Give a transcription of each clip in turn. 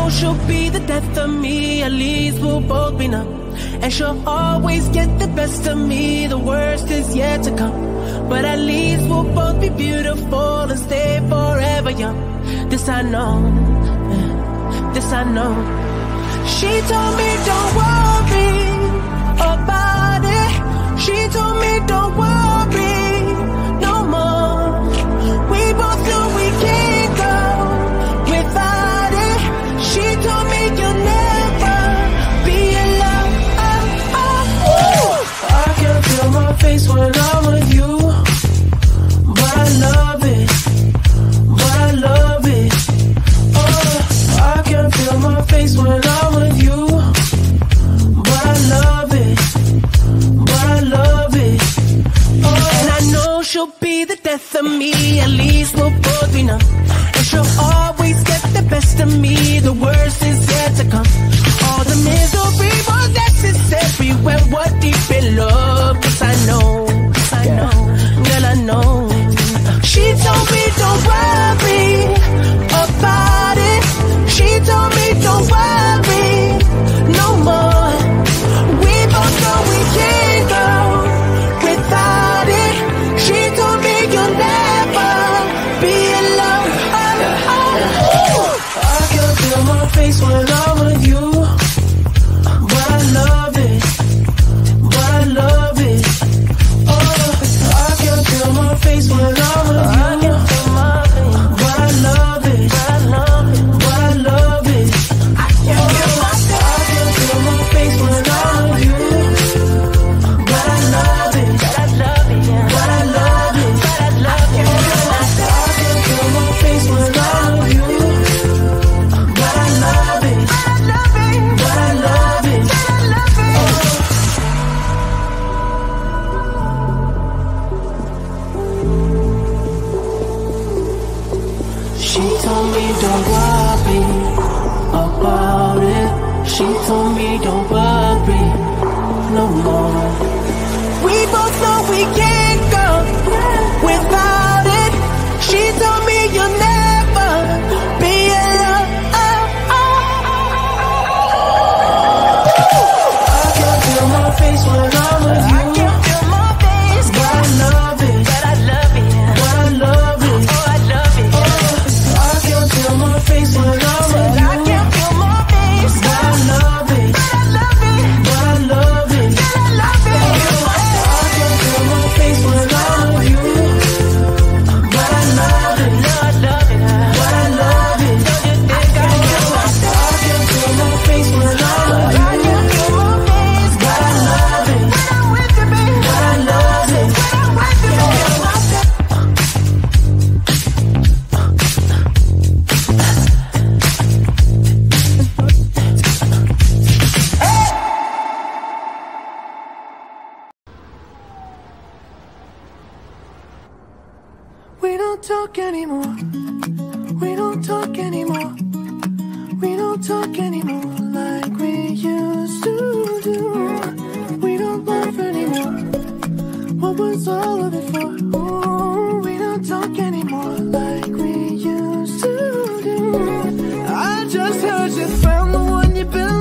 she'll be the death of me, at least we'll both be numb. And she'll always get the best of me, the worst is yet to come. But at least we'll both be beautiful and stay forever young. This I know, this I know. She told me don't worry about it. She told me don't worry no more. We both know we can't go without it. She told me you'll never be alone. I can feel my face when I'm with you, but I love it, but I love it. Oh, I can feel my face when I'm with you, but I love it, but I love it. Oh, and I know she'll be the death of me, at least we'll both be numb. And she'll always get the best of me, the worst is yet to come. All the misery was necessary when we're deep in love. Cause I know, girl I know. She told me don't worry about it. She told me don't worry no more. We both know we can't go without it. She told me you'll never be alone. I can feel my face when I'm with you, but I love it, but I love it. Oh, I can feel my face when I'm with you, but I love it, but I love it. I can feel my face when I'm with you, but I love it, but I love it, but I love it, but I love it. I can feel my face when I'm with you, but I love it, but I love it, but I love it. She told me don't worry about it. She told me don't worry no more. We both know we can't go without it. She told me you'll never be alone. I can feel my face when I'm with you. I can feel my face, but I love it, but I love it, but I love it. Oh, I love it. I can feel my face when I'm with you. I can feel my face, but I love it, but I love it, but I love it, but I love it. I can feel my face when I'm with you, but I love it, but I love it. I can feel my face when I'm with you, but I love it, but I love it. We don't talk anymore. We don't talk anymore. We don't talk anymore like we used to do. We don't laugh anymore. What was all of it for? Ooh, we don't talk anymore like we used to do. I just heard you found the one you've been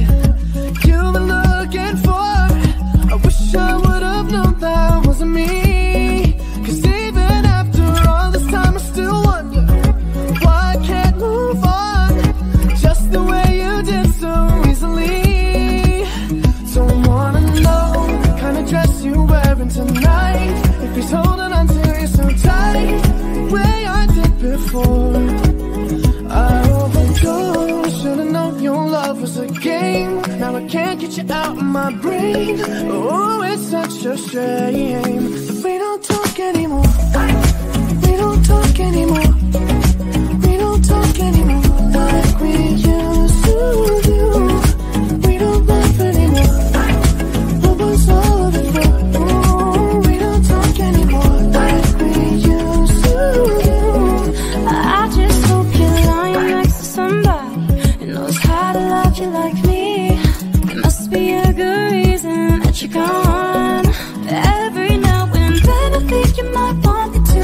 looking for. I wish I would have known that wasn't me. Cause even after all this time I still wonder why I can't move on just the way you did so easily. Don't wanna know the kind of dress you're wearing tonight, if he's holding on to you so tight the way I did before. I overdosed, should've known your love was a game. Now I can't get you out of my brain. Oh, it's such a shame that we don't talk anymore. We don't talk anymore. We don't talk anymore like we used to do. We don't laugh anymore. What was all of it for? Ooh, we don't talk anymore like we used to do. I just hope you're lying next to somebody who knows how to love you like me. There must be a good reason that you're gone. Every now and then I think you might want me to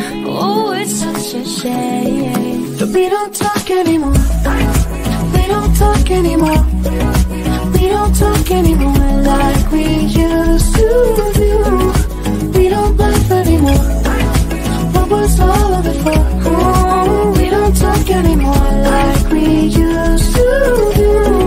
Oh, it's such a shame that we don't talk anymore. We don't talk anymore. We don't talk anymore like we used to do. We don't laugh anymore. What was all of it for? Oh, we don't talk anymore like we used to do.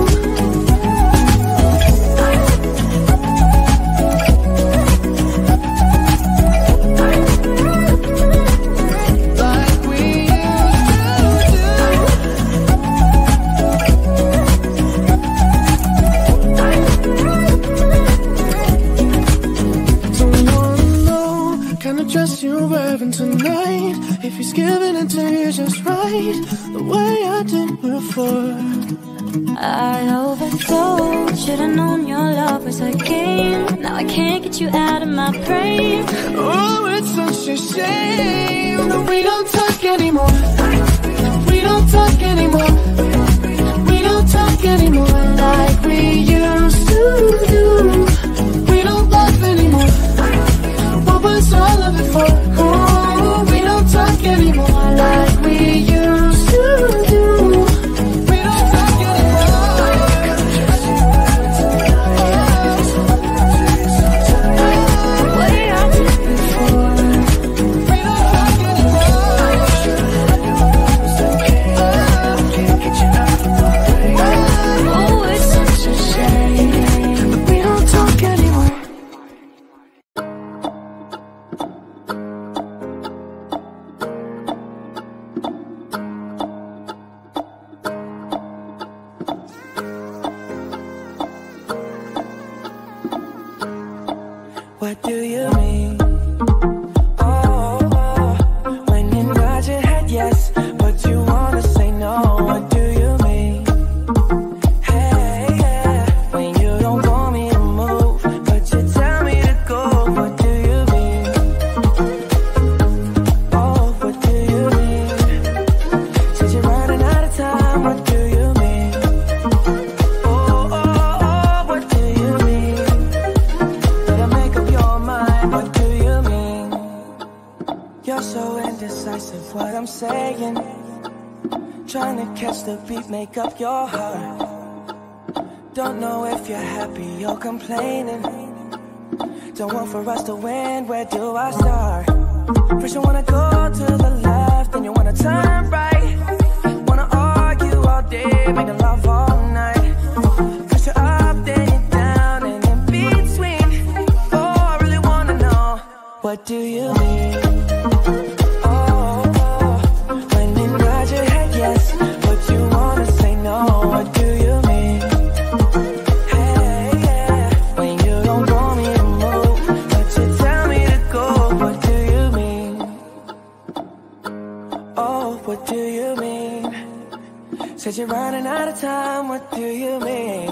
Dress you're wearing tonight, if he's giving it to you just right, the way I did before. I overdosed, should've known your love was a game. Now I can't get you out of my brain. Oh, it's such a shame that we don't talk anymore. We don't talk anymore. We don't talk anymore like we used to do. We don't laugh anymore. What was all of it for? Oh, we don't talk anymore like we used to do. We don't talk anymore. The way I did before. We don't talk anymore. Oh, it's such a shame that we don't talk anymore. What do you mean? Oh, when you nod your head yes, but you wanna say no. What do you mean? Hey, yeah, when you don't want me to move, but you tell me to go. What do you mean? Oh, what do you mean? Since you're running out of time, what do you mean? Oh, what do you mean? Better make up your mind, what do you mean? You're so indecisive, what I'm saying. Trying to catch the beat, make up your heart. Don't know if you're happy or complaining. Don't want for us to win, where do I start? First you wanna go to the left, then you wanna turn right. Wanna argue all day, making love all night. First you're up, then you're down, and in between. Oh, I really wanna know, what do you mean? Oh, when you nod your head yes, but you wanna say no. What do you mean? Hey, yeah, when you don't want me to move, but you tell me to go. What do you mean? Oh, what do you mean? Said you're running out of time. What do you mean?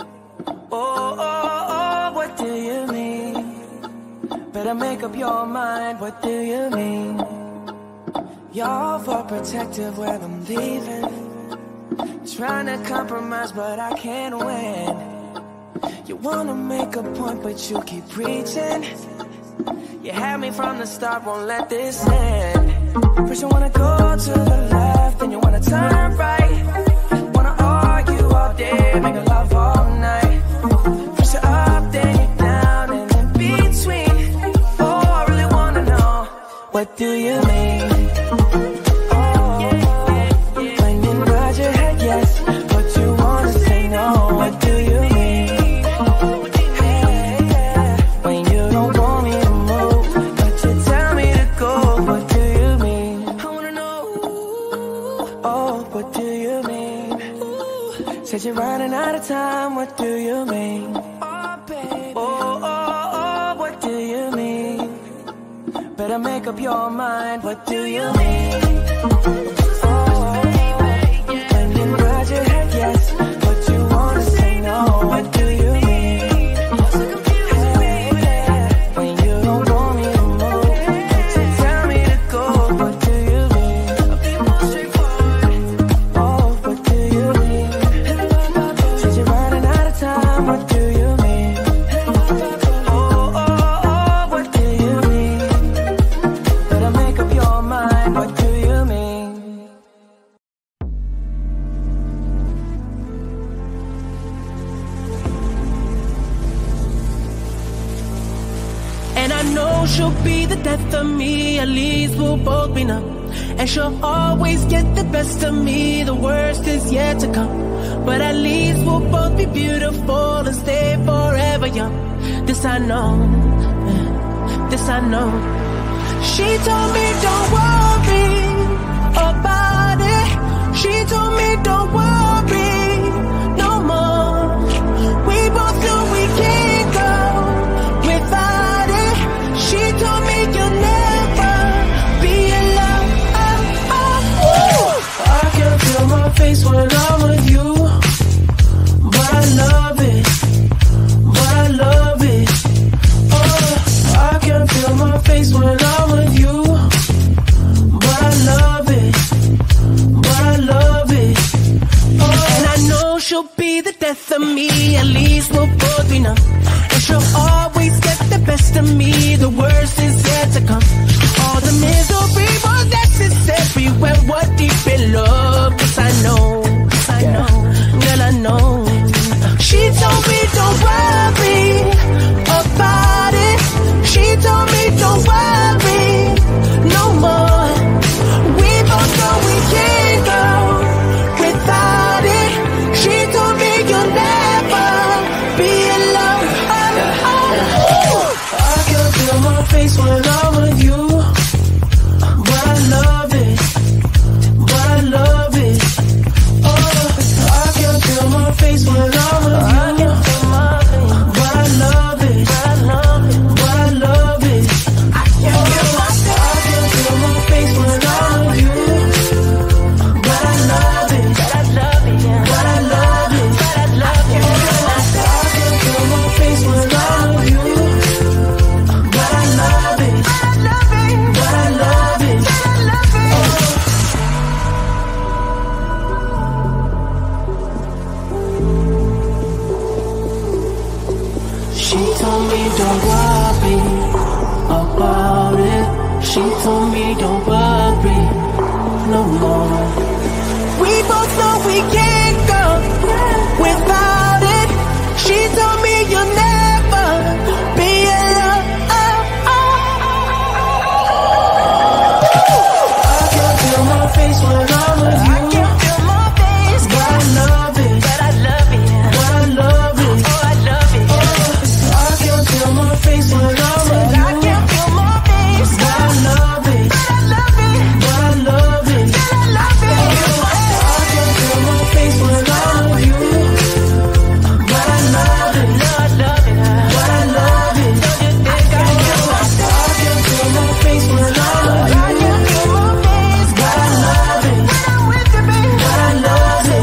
Oh, what do you mean? Better make up your mind. What do you mean? You're overprotective when I'm leaving. Trying to compromise, but I can't win. You wanna make a point, but you keep preaching. You had me from the start, won't let this end. First you wanna go to the left, then you wanna turn right. Wanna argue all day, make love all night. First you're up, then you're down, and in between. Oh, I really wanna know, what do you mean? Oh, when you nod your head yes, but you wanna say no. What do you mean? Hey, yeah, when you don't want me to move, but you tell me to go. What do you mean? I wanna know. Oh, what do you mean? Said you're running out of time. What do you mean? Oh, baby. Oh, what do you mean? Better make up your mind. What do you mean? Oh, when you nod your head yes, but you wanna say no. What do you mean? Hey, yeah, when you don't want me to move, but you tell me to go. What do you mean? I'll be more straightforward. Oh, what do you mean? Since you're running out of time. What do you mean? Oh, what do you mean? Better make up your she'll be the death of me, at least we'll both be numb. And she'll always get the best of me, the worst is yet to come. But at least we'll both be beautiful and stay forever young. This I know, this I know. She told me don't worry about it. She told me don't worry no more. We both know we can't go without it. She told me you'll never be alone. I can feel my face when I'm with you, but I love it, but I love it. I can feel my face when I'm with you, but I love it, but I love it. And I know she'll be the death of me, at least we'll both be numb. And she'll always get the best of me, the worst is yet to come. All the misery was necessary when we're deep in love. Cause I know, girl I know. She told me don't worry about it. She told me don't worry no more. We both know we can't go without it. She told me you'll never be alone. I can feel my face when I'm with you, but I love it, but I love it. I can feel my face when I'm with you, but I love it, but I love it. I can feel my face when I'm with you, but I love it, but I love it, but I love it, but I love it. I can feel my face when I'm with you, but I love it, but I love it, but I love it. She told me don't worry about it. She told me don't worry no more. We both know we can't go without it. She told me you'll never be alone. I can feel my face when I'm with you. I can feel my face, but I love it, but I love it, but I love it. Oh, I love it. I can feel my face when I'm with you. I can feel my face, but I love it, but I love it, but I love it, but I love it. I can feel my face when I'm with you, but I love it, but I love it. I can feel my face when I'm with you, but I love it, but I love it.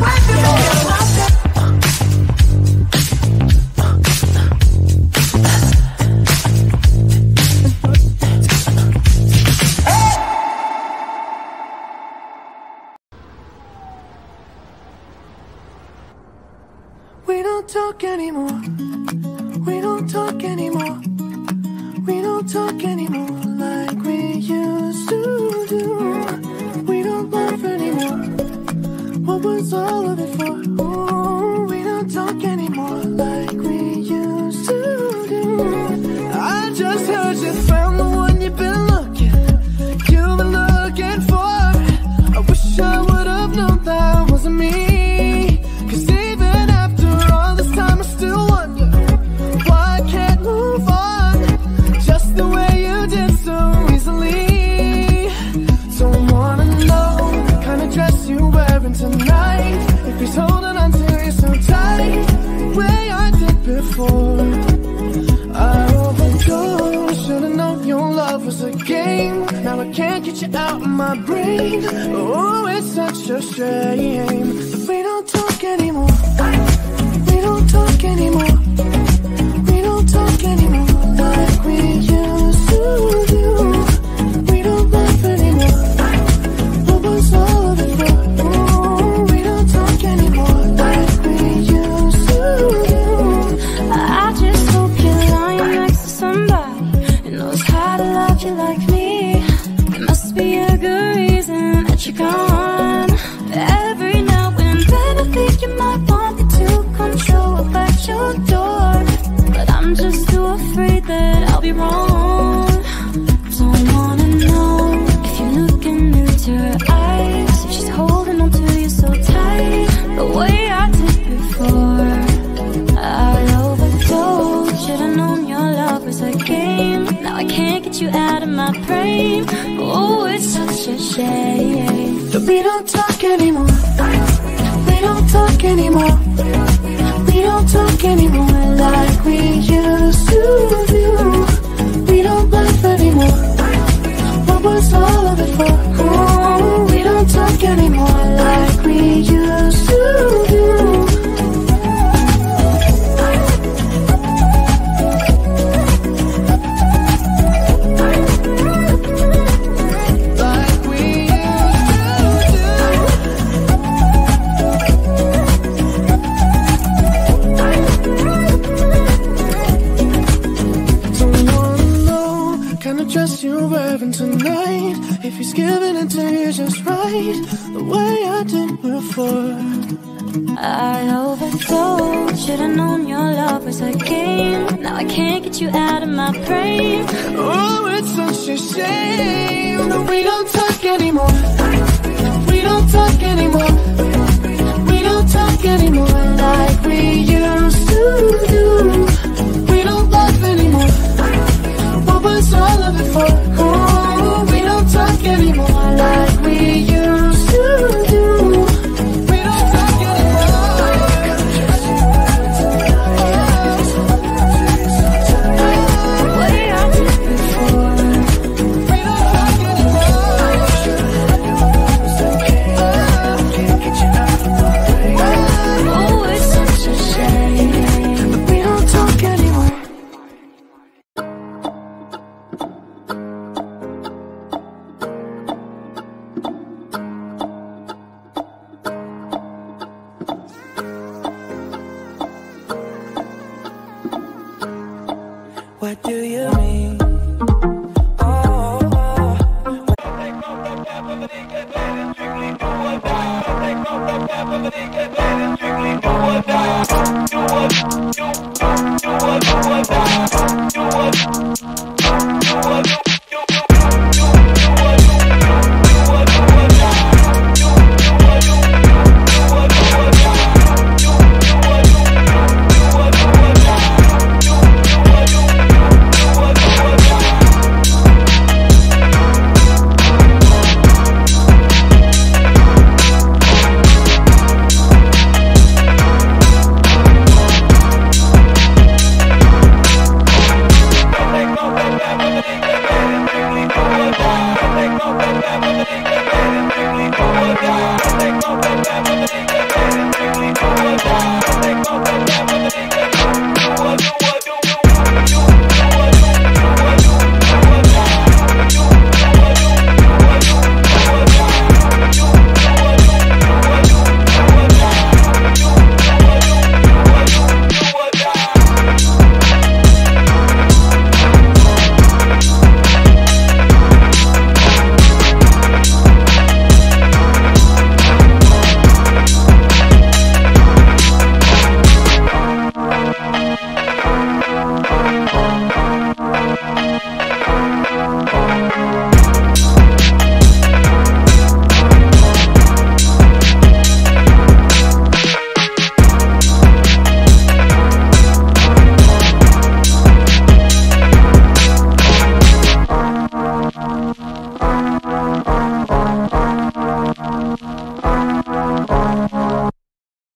We don't talk anymore. We don't talk anymore. We don't talk anymore like we used to do. We don't laugh anymore. What was all of it for? Ooh, we don't talk anymore like we used to do. I just heard you found the one you've been looking for. I wish I would have known that wasn't me. Cause even after all this time I still wonder why I can't move on just the way you did so easily. Don't wanna know the kind of dress you're wearing tonight, if he's holding on to you so tight, the way I did before. I overdosed, should've known your love was a game. Now I can't get you out of my brain. Oh, it's such a shame that we don't talk anymore. We don't talk anymore. We don't talk anymore like we used to do. We don't laugh anymore. What was all of it for? Ooh, we don't talk anymore like we used to do. I just hope you're lying next to somebody who knows how to love you like me. There must be a good reason that you're gone. Every now and then I think you might want me to come show up at your door. such a shame that we don't talk anymore. We don't talk anymore. We don't talk anymore like we used to do. We don't laugh anymore. What was all of it for? Oh, we don't talk anymore like we used to do. Dress you're wearing tonight, if he's giving it to you just right, the way I did before. I overdosed, should've known your love was a game. Now I can't get you out of my brain. Oh, it's such a shame that we don't talk anymore. We don't talk anymore. We don't talk anymore like we used to do. We don't laugh anymore. What was all of it for? Oh, we don't talk anymore like we used to do. We don't talk anymore. Way I did before. We don't talk anymore. Oh, it's such a shame We don't talk anymore. What do you mean? Oh,